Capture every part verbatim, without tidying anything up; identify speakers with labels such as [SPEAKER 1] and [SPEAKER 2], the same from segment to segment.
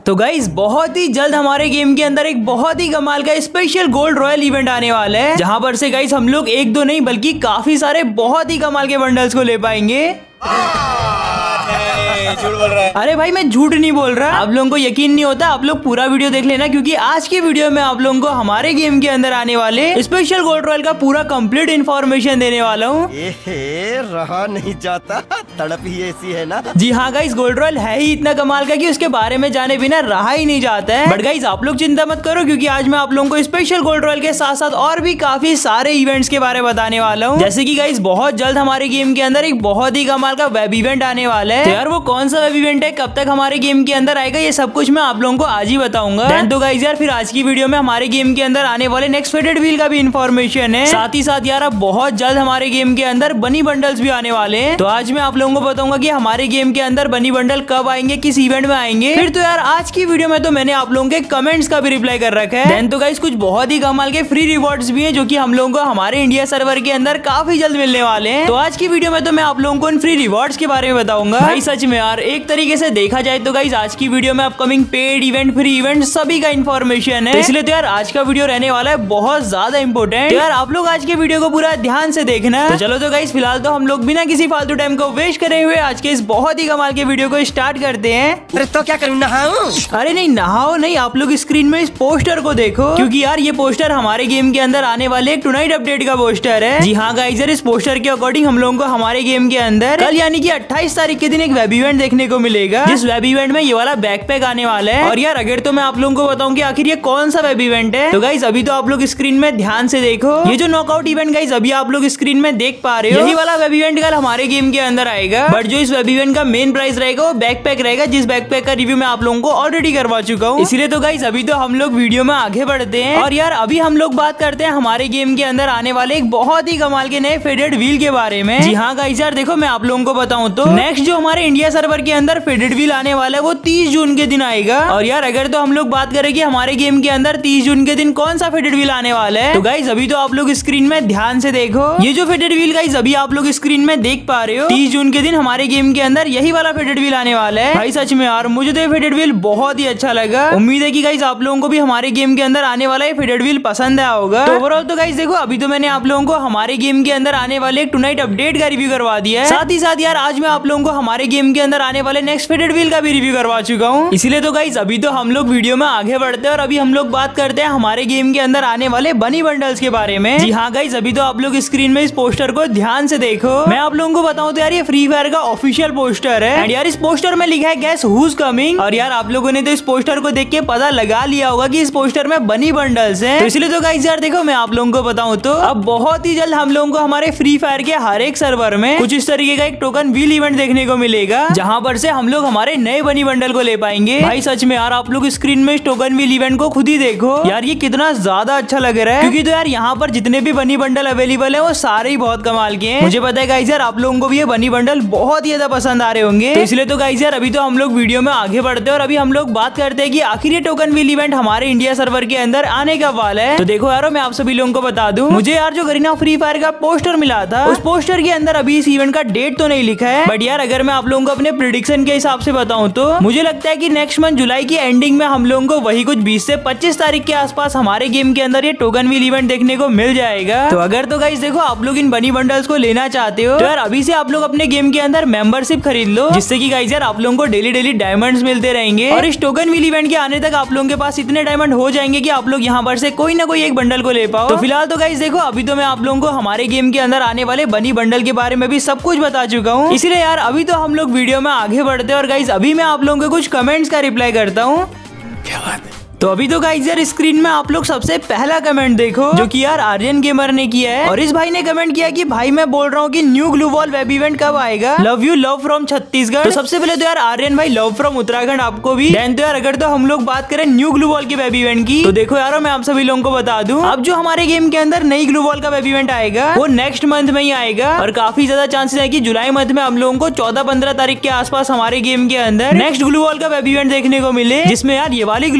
[SPEAKER 1] तो गाइस बहुत ही जल्द हमारे गेम के अंदर एक बहुत ही कमाल का स्पेशल गोल्ड रॉयल इवेंट आने वाला है, जहां पर से गाइस हम लोग एक दो नहीं बल्कि काफी सारे बहुत ही कमाल के बंडल्स को ले पाएंगे।
[SPEAKER 2] झूठ बोल रहा है।
[SPEAKER 1] अरे भाई मैं झूठ नहीं बोल रहा, आप लोगों को यकीन नहीं होता, आप लोग पूरा वीडियो देख लेना, क्योंकि आज की वीडियो में आप लोगों को हमारे गेम के अंदर आने वाले स्पेशल गोल्ड रॉयल का पूरा कंप्लीट इन्फॉर्मेशन देने वाला हूँ।
[SPEAKER 2] रहा नहीं जाता, तड़प ही ऐसी है ना।
[SPEAKER 1] जी हाँ गाइस, गोल्ड रॉयल है ही इतना कमाल का कि उसके बारे में जाने बिना रहा ही नहीं जाता है। बट गाइस आप लोग चिंता मत करो, क्योंकि आज मैं आप लोगों को स्पेशल गोल्ड रॉयल के साथ साथ और भी काफी सारे इवेंट्स के बारे में बताने वाला हूँ। जैसे कि गाइस बहुत जल्द हमारे गेम के अंदर एक बहुत ही कमाल का वेब इवेंट आने वाला है। तो यार वो कौन सा वेब इवेंट है, कब तक हमारे गेम के अंदर आएगा, ये सब कुछ मैं आप लोगों को आज ही बताऊंगा। देन तो गाइस यार फिर आज की वीडियो में हमारे गेम के अंदर आने वाले नेक्स्ट फेडेड व्हील का भी इन्फॉर्मेशन है। साथ ही साथ यार अब बहुत जल्द हमारे गेम के अंदर बनी बंडल्स भी आने वाले हैं। तो आज मैं आप लोगों को बताऊंगा कि हमारे गेम के अंदर बनी बंडल कब आएंगे, किस इवेंट में आएंगे। फिर तो यार आज की वीडियो में तो मैंने आप लोगों के कमेंट्स का भी रिप्लाई कर रखा है। देन तो गाइस कुछ बहुत ही कमाल के फ्री रिवॉर्ड्स भी हैं, जो कि हम लोगों को हमारे इंडिया सर्वर के अंदर काफी जल्द मिलने वाले हैं। तो आज की वीडियो में तो मैं आप लोगों को इन फ्री रिवॉर्ड्स के बारे में बताऊंगा। भाई सच में यार एक तरीके से देखा जाए तो गाइस आज की वीडियो में upcoming paid event, free event सभी का इन्फॉर्मेशन है। तो इसलिए तो यार आज का वीडियो रहने वाला है बहुत ज्यादा इंपॉर्टेंट। तो यार आप लोग आज के वीडियो को पूरा ध्यान से देखना। तो चलो तो गाइस फिलहाल तो हम लोग बिना किसी फालतू टाइम को वेस्ट करे हुए आज के इस बहुत ही कमाल के वीडियो को स्टार्ट करते हैं।
[SPEAKER 2] अरे तो क्या करूँ, नहाऊं?
[SPEAKER 1] अरे नहीं नहाओ नहीं, आप लोग स्क्रीन में इस पोस्टर को देखो, क्योंकि यार ये पोस्टर हमारे गेम के अंदर आने वाले एक टुनाइट अपडेट का पोस्टर है। जी हाँ गाइस यार इस पोस्टर के अकॉर्डिंग हम लोगों को हमारे गेम के अंदर कल यानी कि अट्ठाईस तारीख के दिन एक वेब इवेंट देखने को मिलेगा, जिस वेब इवेंट में ये वाला बैकपैक आने वाला है। और यार अगर तो मैं आप लोगों को बताऊं कि आखिर ये कौन सा वेब इवेंट है, तो गाइस अभी तो आप लोग स्क्रीन में ध्यान से देखो, ये जो नॉकआउट इवेंट गाइस अभी आप लोग स्क्रीन में देख पा रहे हो, यही वाला वेब इवेंट कल हमारे गेम के अंदर आएगा। बट जो इस वेब इवेंट का मेन प्राइस रहेगा वो बैकपैक रहेगा, जिस बैकपैक का रिव्यू मैं आप लोगों को ऑलरेडी करवा चुका हूँ। इसलिए तो गाइस अभी तो हम लोग वीडियो में आगे बढ़ते हैं, और यार अभी हम लोग बात करते हैं हमारे गेम के अंदर आने वाले एक बहुत ही कमाल के नए फेडेड व्हील के बारे में। जी हाँ गाइस यार देखो मैं आप लोगों को बताऊं तो नेक्स्ट जो हमारे इंडिया सर्वर के अंदर फेडेड व्हील आने वाला है वो तीस जून के दिन आएगा। और यार अगर तो हम लोग बात करें कि हमारे गेम के अंदर तीस जून के दिन कौन सा फेडेड व्हील आने वाला है, तो गाइस अभी तो आप लोग स्क्रीन में ध्यान से देखो, ये जो फेडेड व्हील गाइस अभी आप लोग स्क्रीन में देख पा रहे हो, तीस जून के दिन हमारे गेम के अंदर यही वाला फेडेड व्हील आने वाला है। भाई सच में यार मुझे तो ये फेडेड व्हील बहुत ही अच्छा लगा। उम्मीद है कि गाइस आप लोगों को भी हमारे गेम के अंदर आने वाला ये फेडेड व्हील पसंद आया होगा। तो ओवरऑल तो गाइस देखो अभी तो मैंने आप लोगों को हमारे गेम के अंदर आने वाले एक टुनाइट अपडेट का रिव्यू करवा दिया है। साथ ही साथ यार आज मैं आप लोगों को हमारे गेम के अंदर आने वाले नेक्स्ट फेडेड व्हील का भी रिव्यू करवा चुका हूँ। इसलिए तो गाइस अभी तो हम लोग वीडियो में आगे बढ़ते हैं, और अभी हम लोग बात करते हैं हमारे गेम के अंदर आने वाले बनी बंडल्स के बारे में। जी हाँ गाइस अभी तो आप लोग स्क्रीन में इस पोस्टर को ध्यान से देखो। मैं आप लोगों को बताऊं तो यार ये फ्री फायर का ऑफिशियल पोस्टर है, एंड यार इस पोस्टर में लिखा है गेस हुज कमिंग। और यार आप लोगों ने तो इस पोस्टर को देख के पता लगा लिया होगा कि इस पोस्टर में बनी बंडल्स हैं। तो इसलिए तो गाइस यार देखो मैं आप लोगों को बताऊं तो अब बहुत ही जल्द हम लोगों को हमारे फ्री फायर के हर एक सर्वर में कुछ इस तरीके का एक टोकन व्हील इवेंट देखने को मिलेगा, जहां पर से हम लोग हमारे नए बनी बंडल को ले पाएंगे। भाई सच में यार आप लोग स्क्रीन में इस टोकन व्हील इवेंट को खुद ही देखो, यार ये कितना ज्यादा अच्छा लग रहा है, क्योंकि तो यार यहाँ पर जितने भी बनी बंडल अवेलेबल है वो सारे ही बहुत कमाल के हैं। मुझे पता है गाइस यार आप लोगों को भी ये बनी बंडल बहुत ही ज्यादा पसंद आ रहे होंगे। तो इसलिए तो गाइस यार अभी तो हम लोग वीडियो में आगे बढ़ते हैं, और अभी हम लोग बात करते हैं कि आखिर ये टोकन व्हील इवेंट हमारे इंडिया सर्वर के अंदर आने का वाला है। तो देखो यार मैं आप सभी लोगों को बता दूं, मुझे यार जो गरीना फ्री फायर का पोस्टर मिला था, उस पोस्टर के अंदर अभी इस इवेंट का डेट तो नहीं लिखा है, बट यार अगर मैं आप लोगों को अपने प्रेडिक्शन के हिसाब से बताऊं तो मुझे लगता है कि नेक्स्ट मंथ जुलाई की एंडिंग में हम लोगों को वही कुछ बीस से पच्चीस तारीख के आसपास हमारे गेम के अंदर ये टोकन व्हील इवेंट देखने को मिल जाएगा। तो अगर तो गाइस देखो आप लोग इन बनी बंडल्स को लेना चाहते हो, तो यार अभी से आप लोग अपने गेम के अंदर मेंबरशिप खरीद लो, जिससे कि गाइस यार आप लोगों को डेली डेली डायमंड्स मिलते रहेंगे, और इस टोकन व्हील इवेंट के आने तक आप लोगों के पास इतने डायमंड हो जाएंगे कि आप लोग यहाँ पर से कोई ना कोई एक बंडल को ले पाओ। तो फिलहाल तो गाइस देखो अभी तो मैं आप लोगों को हमारे गेम के अंदर आने वाले बनी बंडल के बारे में भी सब कुछ बता चुका हूँ। इसलिए यार अभी तो हम लोग वीडियो में आगे बढ़ते हैं, और गाइस अभी मैं आप लोगों के कुछ कमेंट्स का रिप्लाई करता हूँ।
[SPEAKER 2] क्या बात है।
[SPEAKER 1] तो अभी तो गाइस यार स्क्रीन में आप लोग सबसे पहला कमेंट देखो, जो कि यार आर्यन गेमर ने किया है, और इस भाई ने कमेंट किया कि भाई मैं बोल रहा हूँ कि new glue wall web event कब आएगा, love you love from Chhattisgarh. तो सबसे पहले तो यार आर्यन भाई लव फ्रॉम उत्तराखंड आपको भी। देन तो यार अगर तो हम लोग बात करें न्यू ग्लू वॉल के वेब इवेंट की, तो देखो यार मैं आप सभी लोगों को बता दूं, अब जो हमारे गेम के अंदर नई ग्लू वॉल का वेब इवेंट आएगा वो नेक्स्ट मंथ में ही आएगा, और काफी ज्यादा चांसेस है कि जुलाई मंथ में हम लोगों को चौदह पंद्रह तारीख के आसपास हमारे गेम के अंदर नेक्स्ट ग्लू वॉल का वेब इवेंट देखने को मिले, जिसमें यार ये वाली ग्लू वॉल आने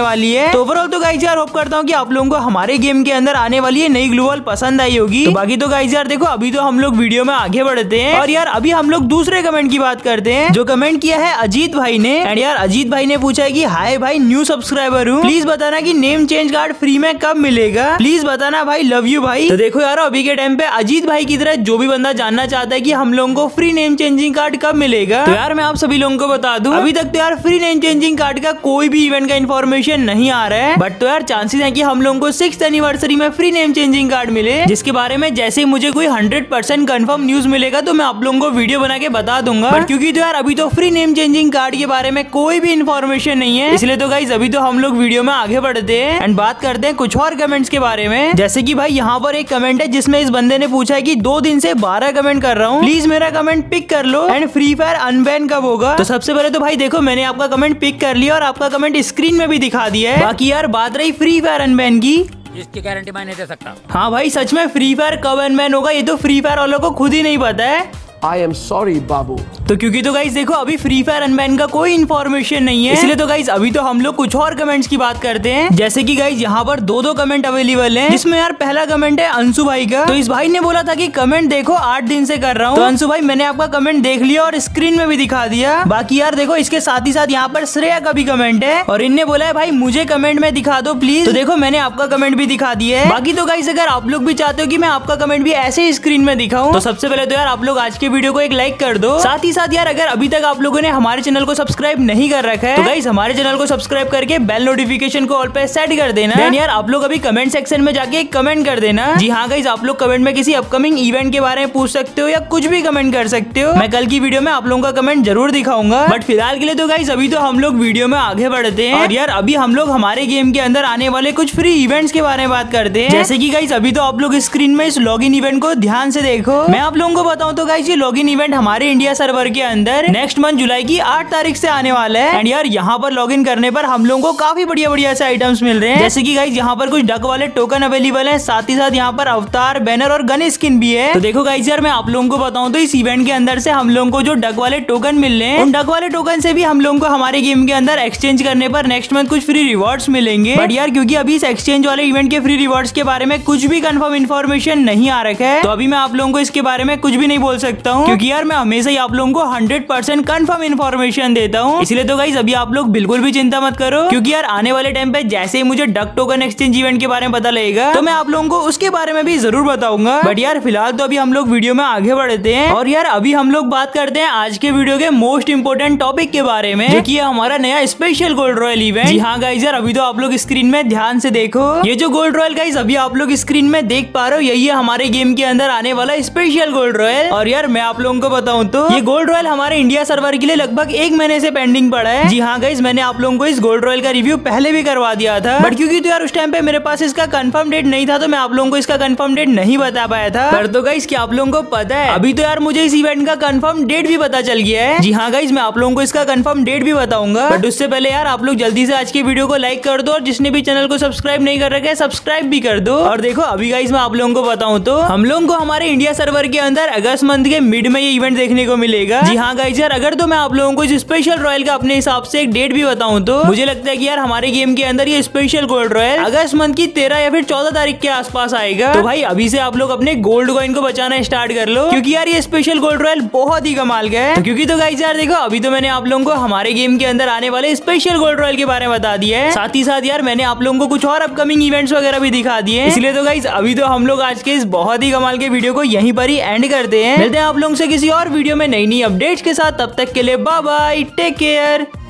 [SPEAKER 1] वाली है। तो ओवरऑल तो गाइस यार होप करता हूँ कि आप लोगों को हमारे गेम के अंदर आने वाली ये नई ग्लू वॉल पसंद आई होगी। तो बाकी तो गाइस यार देखो अभी तो हम लोग वीडियो में आगे बढ़ते हैं और यार अभी हम लोग दूसरे कमेंट की बात करते हैं जो कमेंट किया है अजीत भाई ने। एंड यार अजीत भाई ने पूछा है कि हाय भाई न्यू सब्सक्राइबर हूँ, प्लीज बताना कि नेम चेंज कार्ड फ्री में कब मिलेगा, प्लीज बताना भाई, लव यू भाई। तो देखो यार अभी के टाइम पे अजीत भाई की तरह जो भी बंदा जानना चाहता है कि हम लोगों को फ्री नेम चेंजिंग कार्ड कब मिलेगा, तो यार मैं आप सभी लोगों को बता दूं अभी तक तो यार फ्री नेम चेंजिंग कार्ड का कोई भी इवेंट का इन्फॉर्मेशन नहीं आ रहा है। बट तो यार चांसेस है कि हम लोगों को सिक्स्थ एनिवर्सरी में फ्री नेम चेंजिंग कार्ड मिले, जिसके बारे में जैसे ही मुझे कोई हंड्रेड परसेंट कन्फर्म न्यूज मिलेगा तो मैं आप लोगों को वीडियो बना के बता दूंगा। बट क्योंकि तो यार अभी तो फ्री नेम चेंजिंग कार्ड के बारे में कोई भी इन्फॉर्मेशन नहीं है, इसलिए तो गाइस अभी तो हम लोग वीडियो में आगे बढ़ते हैं एंड बात करते हैं कुछ और कमेंट्स के बारे में। जैसे कि भाई यहाँ पर एक कमेंट है जिसमें इस बंदे ने पूछा है कि दो दिन से बारह कमेंट कर रहा हूँ, प्लीज मेरा कमेंट पिक कर लो एंड फ्री फायर अनबैन कब होगा। तो सबसे पहले तो भाई देखो मैंने आपका कमेंट पिक कर लिया और आपका कमेंट स्क्रीन में भी दिखा दिया है। बाकी यार बात रही फ्री फायर अनबैन की,
[SPEAKER 3] इसकी गारंटी मैं नहीं दे सकता।
[SPEAKER 1] हाँ भाई सच में फ्री फायर कब अनबैन होगा ये तो फ्री फायर वालों को खुद ही नहीं पता है।
[SPEAKER 2] आई एम सॉरी बाबू।
[SPEAKER 1] तो क्योंकि तो गाइस देखो अभी फ्री फायर अनबैन का कोई इन्फॉर्मेशन नहीं है, इसलिए तो गाइस अभी तो हम लोग कुछ और कमेंट्स की बात करते हैं। जैसे कि गाइस यहाँ पर दो दो कमेंट अवेलेबल हैं, जिसमें यार पहला कमेंट है अंशु भाई का। तो इस भाई ने बोला था कि कमेंट देखो आठ दिन से कर रहा हूँ। तो अंशु भाई मैंने आपका कमेंट देख लिया और स्क्रीन में भी दिखा दिया। बाकी यार देखो इसके साथ ही साथ यहाँ पर श्रेया का भी कमेंट है और इनने बोला है भाई मुझे कमेंट में दिखा दो प्लीज। तो देखो मैंने आपका कमेंट भी दिखा दिया है। बाकी तो गाइस अगर आप लोग भी चाहते हो कि मैं आपका कमेंट भी ऐसे ही स्क्रीन में दिखाऊं तो सबसे पहले तो यार आप लोग आज के वीडियो को एक लाइक कर दो। साथ ही साथ यार अगर अभी तक आप लोगों ने हमारे चैनल को सब्सक्राइब नहीं कर रखा है तो गाइस हमारे चैनल को सब्सक्राइब करके बेल नोटिफिकेशन को ऑल पे सेट कर देना। देन यार आप लोग अभी कमेंट सेक्शन में जाके एक कमेंट कर देना। जी हाँ गाइस आप लोग कमेंट में किसी अपकमिंग इवेंट के बारे में पूछ सकते हो या कुछ भी कमेंट कर सकते हो। मैं कल की वीडियो में आप लोगों का कमेंट जरूर दिखाऊंगा। बट फिलहाल के लिए तो गाइस अभी तो हम लोग वीडियो में आगे बढ़ते हैं और यार अभी हम लोग हमारे गेम के अंदर आने वाले कुछ फ्री इवेंट्स के बारे में बात करते हैं। जैसे कि गाइस अभी तो आप लोग स्क्रीन में इस लॉगिन इवेंट को ध्यान से देखो। मैं आप लोगों को बताऊं तो गाइस ये लॉगिन इवेंट हमारे इंडिया सर्वर के अंदर नेक्स्ट मंथ जुलाई की आठ तारीख से आने वाला है। एंड यार यहाँ पर लॉगिन करने पर हम लोगों को काफी बढ़िया बढ़िया से आइटम्स मिल रहे हैं। जैसे कि गाइस यहाँ पर कुछ डक वाले टोकन अवेलेबल है, साथ ही साथ यहाँ पर अवतार, बैनर और गन स्किन भी है। तो देखो गाइस यार मैं आप लोगों को बताऊं तो इस इवेंट के अंदर से हम लोगों को जो डक वाले टोकन मिल रहे हैं उन डक वाले टोकन से भी हम लोगों को हमारे गेम के अंदर एक्सचेंज करने पर नेक्स्ट मंथ कुछ फ्री रिवॉर्ड्स मिलेंगे। बट यार क्योंकि अभी इस एक्सचेंज वाले इवेंट के फ्री रिवॉर्ड्स के बारे में कुछ भी कंफर्म इन्फॉर्मेशन नहीं आ रखा है, तो अभी मैं आप लोगों को इसके बारे में कुछ भी नहीं बोल सकता हूँ, क्योंकि यार मैं हमेशा ही आप लोगों को हंड्रेड परसेंट कंफर्म इन्फॉर्मेशन देता हूँ। इसलिए तो गाइस अभी आप लोग बिल्कुल भी चिंता मत करो, क्योंकि यार आने वाले टाइम पे जैसे ही मुझे डक टोकन एक्सचेंज इवेंट के बारे में पता लगेगा तो मैं आप लोगों को उसके बारे में भी जरूर बताऊंगा। बट यार फिलहाल तो अभी हम लोग वीडियो में आगे बढ़ते हैं और यार अभी हम लोग बात करते हैं आज के वीडियो के मोस्ट इंपोर्टेंट टॉपिक के बारे में, जो कि है हमारा नया स्पेशल गोल्ड रॉयल इवेंट। जी हाँ गाइस यार अभी तो आप लोग स्क्रीन में ध्यान से देखो, ये जो गोल्ड रॉयल गाइस अभी आप लोग स्क्रीन में देख पा रहे हो यही है हमारे गेम के अंदर आने वाला स्पेशल गोल्ड रॉयल। और यार मैं आप लोगों को बताऊं तो ये गोल्ड रॉयल हमारे इंडिया सर्वर के लिए लगभग एक महीने से पेंडिंग पड़ा है। जी हाँ गाइस मैंने आप लोगों को इस गोल्ड रॉयल का रिव्यू पहले भी करवा दिया था, बट क्योंकि तो यार उस टाइम पे मेरे पास इसका कंफर्म डेट नहीं था तो मैं आप लोगों को इसका कंफर्म डेट नहीं बता पाया था। पर तो गाइस क्या आप लोगों को पता है अभी तो यार मुझे इस इवेंट का कंफर्म डेट भी पता चल गया है। जी हाँ गाइस मैं आप लोगों को इसका कंफर्म डेट भी बताऊंगा, बट उससे पहले यार आप लोग जल्दी से आज की वीडियो को लाइक कर दो और जिसने भी चैनल को सब्सक्राइब नहीं कर रखा है सब्सक्राइब भी कर दो। और देखो अभी गाइस मैं आप लोगों को बताऊं तो हम लोगों को हमारे इंडिया सर्वर के अंदर अगस्त मंथ के मिड में ये इवेंट देखने को मिलेगा। जी हाँ गाइस यार अगर तो मैं आप लोगों को इस स्पेशल रॉयल का अपने हिसाब से एक डेट भी बताऊं तो मुझे लगता है कि यार हमारे गेम के अंदर ये स्पेशल गोल्ड रॉयल अगस्त मंथ की तेरह या फिर चौदह तारीख के आसपास आएगा। तो भाई अभी से आप लोग अपने गोल्ड कॉइन को बचाना स्टार्ट कर लो, क्योंकि यार ये स्पेशल गोल्ड रॉयल बहुत ही कमाल का है। तो क्योंकि तो गाइस यार देखो अभी तो मैंने आप लोगों को हमारे गेम के अंदर आने वाले स्पेशल गोल्ड रॉयल के बारे में बता दिया है, साथ ही साथ यार मैंने आप लोगों को कुछ और अपकमिंग इवेंट्स वगैरह भी दिखा दिए हैं। इसलिए तो गाइस अभी तो हम लोग आज के इस बहुत ही कमाल के वीडियो को यहीं पर ही एंड करते हैं। मिलते हैं आप लोगों से किसी और वीडियो में नई नई अपडेट्स के साथ, तब तक के लिए बाय बाय, टेक केयर।